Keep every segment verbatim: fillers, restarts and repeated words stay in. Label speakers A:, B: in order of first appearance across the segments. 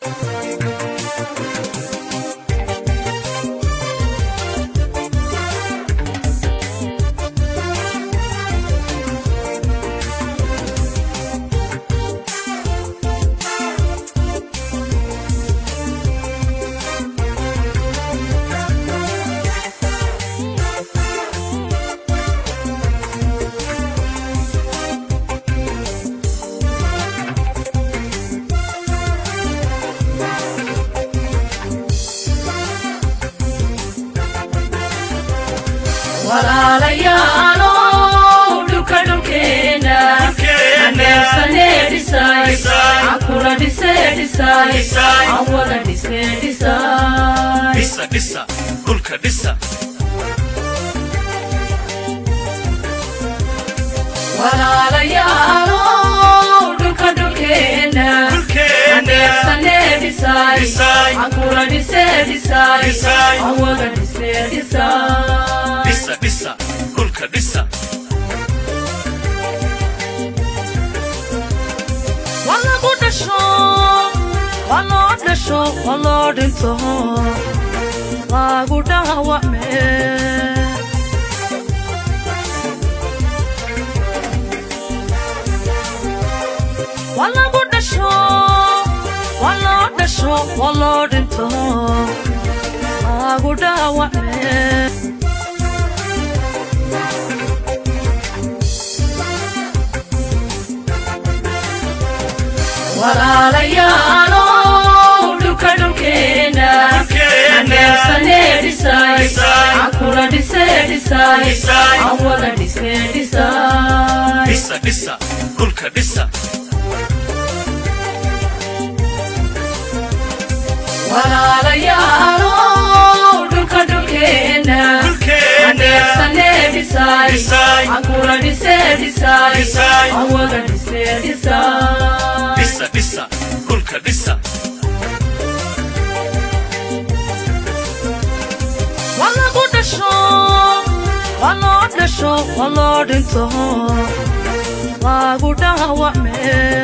A: Disa disa kulka disa
B: wala la yalo duka dukena Sane decide, Akura decide, Awara decide,
A: Disa disa kulka disa
B: Wala buta show, wala the show, wala the show, Waguda wa me. Wala buta show, wala the show, wala the show, Waguda wa me. Wala la yalo duka dukena Sane decide Akura decide Awala decide
A: Disa disa kulka disa
B: Wala la yalo duka dukena Sane decide Akura decide Awala decide
A: Disa disa kulka disa
B: Wala buta show, wala the show, wala the show, Waguda wa me.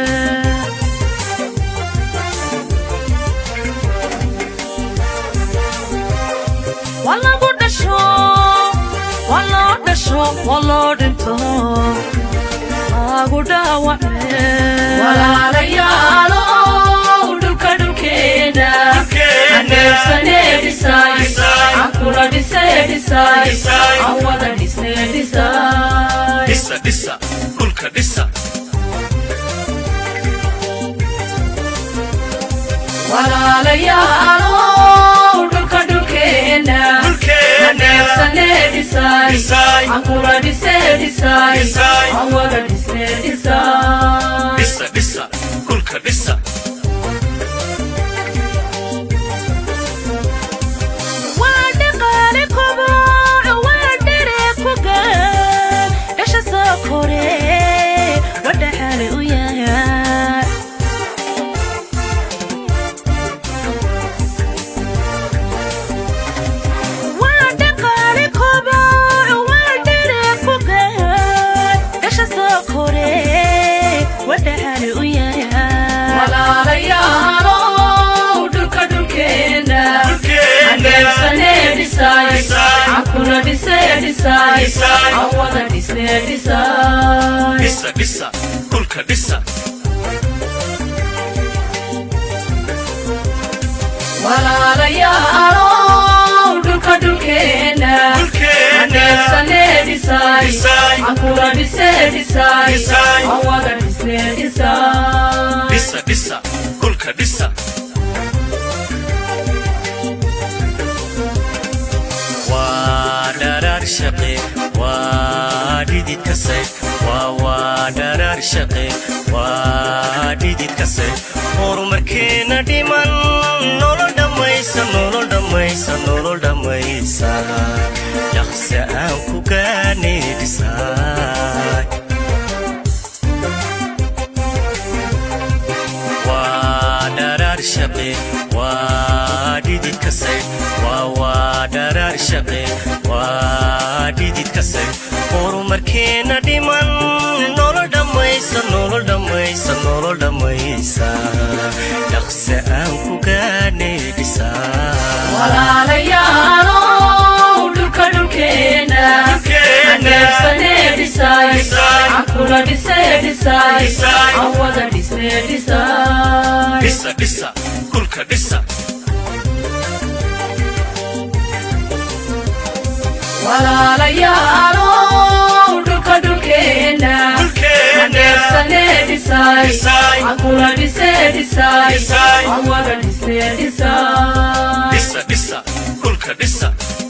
B: Wala buta show, wala the show, wala the show, Waguda wa me. Wala la yalo duka dukena, Sane decide, Akura decide, Awala decide,
A: Disa disa kulka disa
B: Wala la yalo duka dukena, Sane decide, Akura decide, Awala decide,
A: Disa disa kulka disa
B: Akura decide, Awala decide,
A: Disa disa kulka disa
B: Wala la yalo duka dukena, Sane decide, Akura decide, Awala decide,
A: Disa disa kulka disa Wadarar shaqi wadidid kasay wa wadarar shaqi wadidid kasay horumarkeena dhiman nolol dhamaysa nolol dhamaysa nolol dhamaysa yaqsa aan ku gaanidisay wadarar shaqi wadidid kasay wa wadarar shaqi wadidid kasay horumarkeena dhiman nolol dhamaysa dhamaysa nolol dhamaysa nolol dhamaysa dhaqsa aan ku gaanay dhisaa
B: walaalayaalo dhulka dhulkeena neefsane dhisay cankula dhisay dhisay awada dhisay dhisay
A: dhisa dhisa dhulka dhisa
B: walaalayaalo dhulka dhulkeena neefsane dhisay cankula dhisay dhisay awada dhisay dhisay
A: dhisa dhisa dhulka dhisa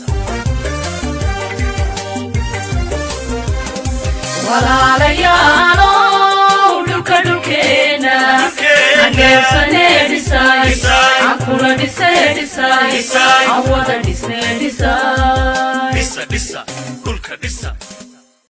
B: walaalayaalo dhulka dhulkeena neefsane dhisay cankula dhisay dhisay awada dhisay dhisay
A: dhisa dhisa dhulka dhisa